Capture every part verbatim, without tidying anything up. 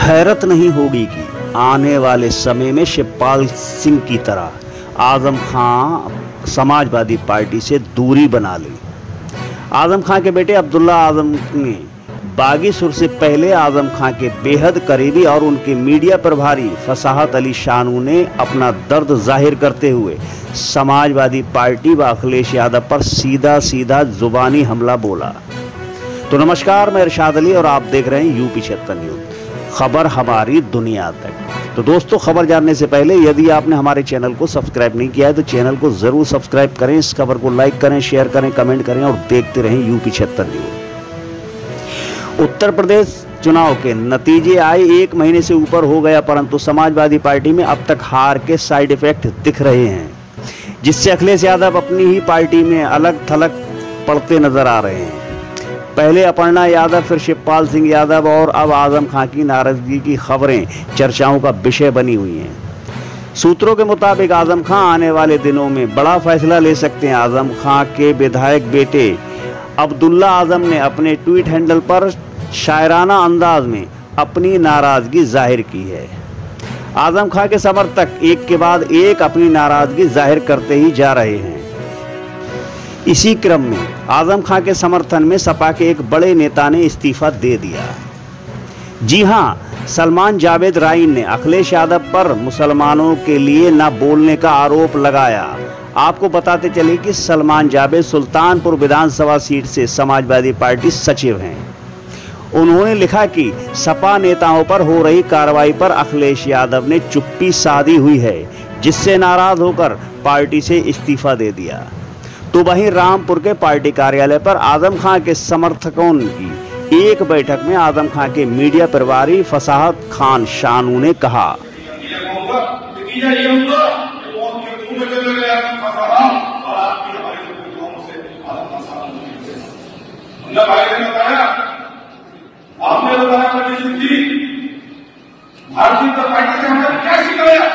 हैरत नहीं होगी कि आने वाले समय में शिवपाल सिंह की तरह आजम खान समाजवादी पार्टी से दूरी बना ले। आजम खान के बेटे अब्दुल्ला आजम ने बागी सुर से पहले आजम खान के बेहद करीबी और उनके मीडिया प्रभारी फसाहत अली शानू ने अपना दर्द जाहिर करते हुए समाजवादी पार्टी व अखिलेश यादव पर सीधा सीधा जुबानी हमला बोला। तो नमस्कार, मैं इरशाद अली और आप देख रहे हैं यूपी छिहत्तर न्यूज, खबर हमारी दुनिया तक। तो दोस्तों, खबर जानने से पहले यदि आपने हमारे चैनल को सब्सक्राइब नहीं किया है तो चैनल को जरूर सब्सक्राइब करें, इस खबर को लाइक करें, शेयर करें, कमेंट करें और देखते रहें यूपी छिहत्तर न्यूज। उत्तर प्रदेश चुनाव के नतीजे आए एक महीने से ऊपर हो गया, परंतु समाजवादी पार्टी में अब तक हार के साइड इफेक्ट दिख रहे हैं, जिससे अखिलेश यादव अपनी ही पार्टी में अलग थलग पड़ते नजर आ रहे हैं। पहले अपर्णा यादव, फिर शिवपाल सिंह यादव और अब आजम खान की नाराजगी की खबरें चर्चाओं का विषय बनी हुई हैं। सूत्रों के मुताबिक आजम खान आने वाले दिनों में बड़ा फैसला ले सकते हैं। आजम खान के विधायक बेटे अब्दुल्ला आजम ने अपने ट्वीट हैंडल पर शायराना अंदाज में अपनी नाराजगी जाहिर की है। आजम खान के समर्थक एक के बाद एक अपनी नाराजगी जाहिर करते ही जा रहे हैं। इसी क्रम में आजम खान के समर्थन में सपा के एक बड़े नेता ने इस्तीफा दे दिया। जी हां, सलमान जावेद राइन ने अखिलेश यादव पर मुसलमानों के लिए न बोलने का आरोप लगाया। आपको बताते चले कि सलमान जावेद सुल्तानपुर विधानसभा सीट से समाजवादी पार्टी सचिव हैं। उन्होंने लिखा कि सपा नेताओं पर हो रही कार्रवाई पर अखिलेश यादव ने चुप्पी साधी हुई है, जिससे नाराज होकर पार्टी से इस्तीफा दे दिया। तो वहीं रामपुर के पार्टी कार्यालय पर आजम खान के समर्थकों की एक बैठक में आजम खान के मीडिया प्रभारी फसाहत खान शानू ने कहा, आपने बताया भारतीय जनता पार्टी से हमारी क्या शिकायत,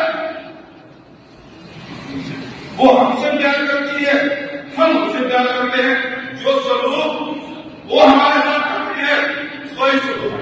वो हमसे बयान करती है, हम उनसे बयान करते हैं, जो सलूक वो हमारे साथ करती है, वही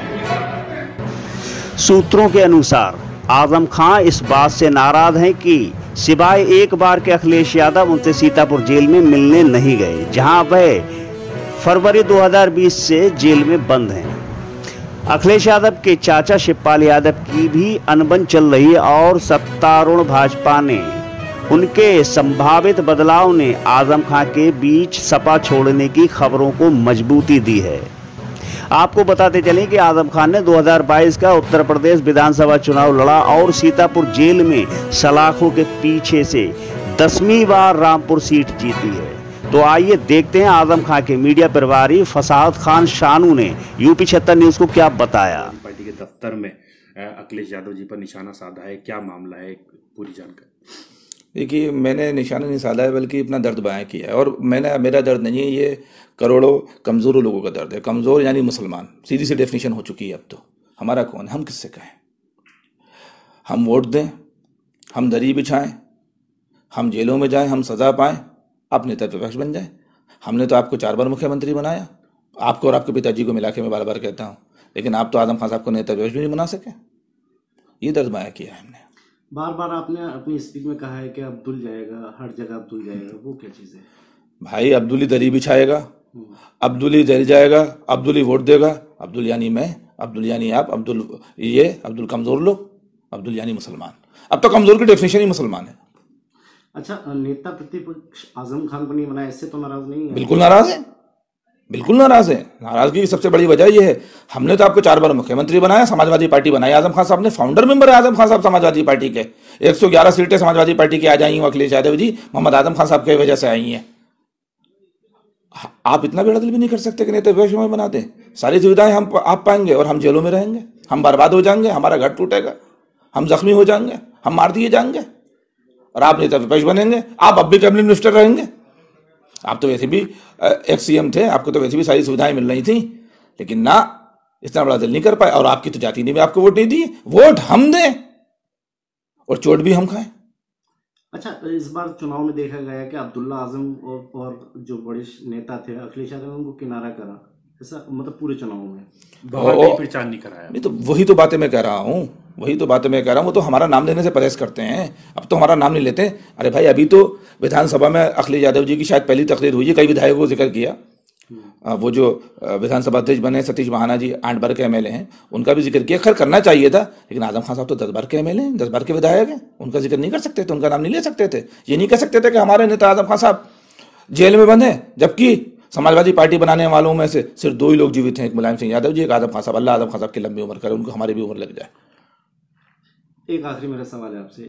सलूक। सूत्रों के अनुसार आजम खान इस बात से नाराज हैं कि सिवाय एक बार के अखिलेश यादव उनसे सीतापुर जेल में मिलने नहीं गए, जहां वह फरवरी दो हज़ार बीस से जेल में बंद हैं। अखिलेश यादव के चाचा शिवपाल यादव की भी अनबन चल रही है और सत्तारूढ़ भाजपा ने उनके संभावित बदलाव ने आजम खान के बीच सपा छोड़ने की खबरों को मजबूती दी है। आपको बताते चलें कि आजम खान ने दो हज़ार बाईस का उत्तर प्रदेश विधानसभा चुनाव लड़ा और सीतापुर जेल में सलाखों के पीछे से दसवीं बार रामपुर सीट जीती है। तो आइए देखते हैं आजम खान के मीडिया प्रभारी फसाहत खान शानू ने यूपी छिहत्तर न्यूज को क्या बताया। पार्टी के दफ्तर में अखिलेश यादव जी पर निशाना साधा है, क्या मामला है, पूरी जानकारी। देखिए, मैंने निशाना नहीं साधा है, बल्कि अपना दर्द बयां किया है। और मैंने मेरा दर्द नहीं है, ये करोड़ों कमज़ोर लोगों का दर्द है। कमज़ोर यानी मुसलमान, सीधी सी डेफिनेशन हो चुकी है। अब तो हमारा कौन है, हम किससे कहें? हम वोट दें, हम दरी बिछाएं, हम जेलों में जाएं, हम सज़ा पाएं, आप नेता विपक्ष बन जाएं। हमने तो आपको चार बार मुख्यमंत्री बनाया, आपको और आपके पिताजी को मिला के मैं बार बार कहता हूँ, लेकिन आप तो आजम खान साहब को नेता विपक्ष भी नहीं बना सके। ये दर्द बयां किया है हमने। बार बार आपने अपनी स्पीच में कहा है कि अब्दुल जाएगा, हर जगह अब्दुल जाएगा, वो क्या चीज़ है? भाई, अब्दुल ही दरी बिछाएगा, अब्दुल ही जल जाएगा, अब्दुल ही वोट देगा। अब्दुल यानी मैं, अब्दुल यानी आप, अब्दुल ये, अब्दुल कमज़ोर लोग, अब्दुल यानी मुसलमान। अब तो कमज़ोर की डेफिनेशन ही मुसलमान है। अच्छा, नेता प्रतिपक्ष आजम खान को नहीं बनाया, इससे तो नाराज नहीं है? बिल्कुल नाराज है, बिल्कुल नाराज है। नाराजगी की सबसे बड़ी वजह यह है, हमने तो आपको चार बार मुख्यमंत्री बनाया, समाजवादी पार्टी बनाई। आजम खान साहब ने फाउंडर मेंबर है आजम खान साहब समाजवादी पार्टी के। एक सौ ग्यारह सीटें समाजवादी पार्टी की आ जाई हैं अखिलेश यादव जी, मोहम्मद आजम खान साहब की वजह से आई हैं। आप इतना बेड़ा दिल भी नहीं कर सकते कि नेता विपक्ष में बनाते। सारी सुविधाएं हम आप पाएंगे और हम जेलों में रहेंगे, हम बर्बाद हो जाएंगे, हमारा घर टूटेगा, हम जख्मी हो जाएंगे, हम मार दिए जाएंगे, और आप नेता विपक्ष बनेंगे। आप अब भी कैबिनेट मिनिस्टर रहेंगे। आप तो वैसे भी एक्स सीएम थे, आपको तो वैसे भी सारी सुविधाएं मिल रही थी, लेकिन ना, इतना बड़ा दिल नहीं कर पाए। और आपकी तो जाति ने भी आपको वोट नहीं दी, वोट हम दें और चोट भी हम खाएं। अच्छा, इस बार चुनाव में देखा गया कि अब्दुल्ला आजम और, और जो बड़े नेता थे अखिलेश यादव ने उनको किनारा करा। ऐसा मतलब पूरे चुनाव में बाहर ओ- कहीं फिर चांद नहीं कराया। नहीं तो वही तो बातें मैं कह रहा हूँ, वही तो बातें मैं कह रहा हूँ। वो तो हमारा नाम लेने से परहेज करते हैं, अब तो हमारा नाम नहीं लेते। अरे भाई अभी तो विधानसभा में अखिलेश यादव जी की शायद पहली तकरीर हुई है, कई विधायकों को जिक्र किया। आ, वो जो आ, विधानसभा अध्यक्ष बने सतीश महाना जी आठ बार के एमएलए हैं, उनका भी जिक्र किया। खैर करना चाहिए था, लेकिन आजम खान साहब तो दस बार के एमएलए हैं, दस बार के विधायक हैं, उनका जिक्र नहीं कर सकते थे, उनका नाम नहीं ले सकते थे। ये नहीं कह सकते थे कि हमारे नेता आजम खान साहब जेल में बंद हैं, जबकि समाजवादी पार्टी बनाने वालों में से सिर्फ दो ही लोग जीवित हैं, एक मुलायम सिंह यादव जी, एक आजम खान साहब। अल्लाह आजम खान साहब की लंबी उम्र करे, उनको हमारी भी उम्र लग जाए। एक आखिरी मेरा सवाल है आपसे